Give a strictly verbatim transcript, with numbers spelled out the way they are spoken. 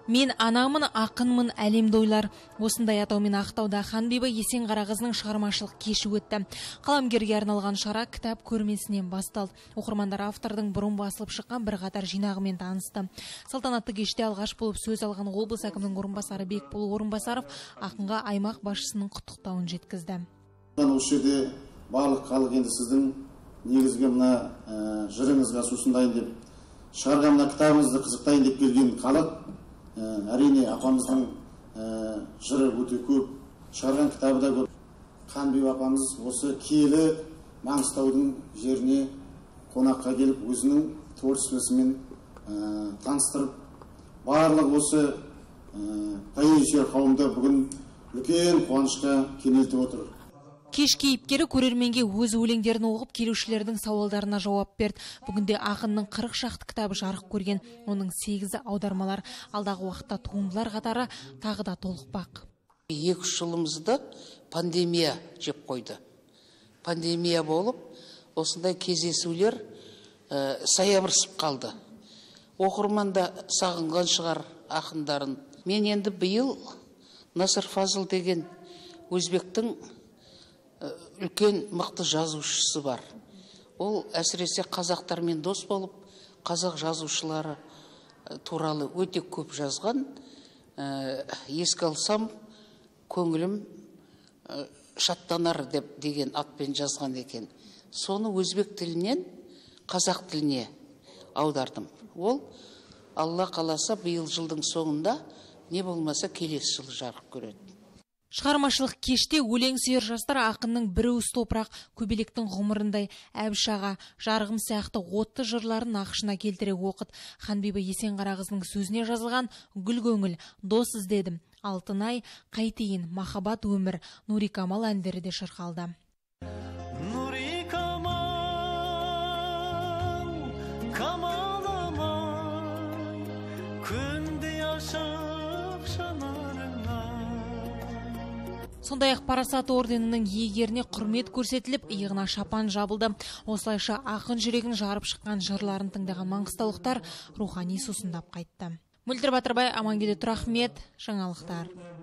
Мен анамын, ақынмын, әлемді ойлар. Осындай атаумен Ақтауда Ханбибі Есенқарағызының шығармашылық кеші өтті. Қаламгерге арналған шара кітап көрмесінен басталды. Оқырмандар автордың бұрын басылып шыққан бір қатар жинағымен танысты. Салтанатты кеште алғаш болып сөз алған облыс әкімінің орынбасары Бекбол Орынбасаров ақынға аймақ басшысының құттықтауын жеткізді. Осы жерде барлық халық енді сіздің негізгі мына жырыңызға сусындайын деп шығарған мына кітабыңызды қызықтайын деп келген халық. Әрине апамыздың жыры өте көп, шығарған кітабы да көп. Ханбибі апамыз осы киелі Маңғыстаудың жеріне қонаққа келіп, өзінің творчествосымен таныстырып, барлық осы поэзия қауымды бүгін үлкен қуанышқа кенелтіп отыр. Кеш кейіпкері көрерменге өз өлеңдерін оқып, келушілердің сауалдарына жауап берді. Бүгінде ақынның қырық шақты кітабы жарық көрген, оның сегізі аудармалар. Алдағы уақытта туындылар қатары тағы да толықпақ. Екі-үш жылымызды пандемия жеп қойды. Пандемия болып, осындай кездесулер саябырсып қалды. Оқырманда сағынған шығар ақындарын. Мен енді биыл Насыр Фазыл деген өзбектің үлкен мықты жазушысы бар. Ол әсіресе қазақтармен дос болып, қазақ жазушылары туралы өте көп жазған. Еске алсам, көңілім шаттанар деп деген атпен жазған екен. Соны өзбек тілінен қазақ тіліне аудардым. Ол Алла қаласа биыл жылдың соңында, не болмаса келесі жылы жарық көреді. Шығармашылық кеште өлең сүйер жастар ақынның бір уыс топырақ, көбелектің ғұмырындай Әбіш аға, жарығым сияқты отты жырларын нақышына келтіре оқыды. Ханбибі Есенқарағызының сөзіне жазылған гүл көңіл, дос іздедім, алтынай, қайтейін, махаббат өмір, Нури Камал әндері де шырқалды. Сондай-ақ Парасат орденінің иегеріне құрмет көрсетіліп, иығына шапан жабылды. Осылайша ақын жүрегін жарып шыққан жырларын тыңдаған маңғыстаулықтар рухани сусындап қайтты. Мөлдір Батырбай, Амангелді Тұрахмет, жаңалықтар.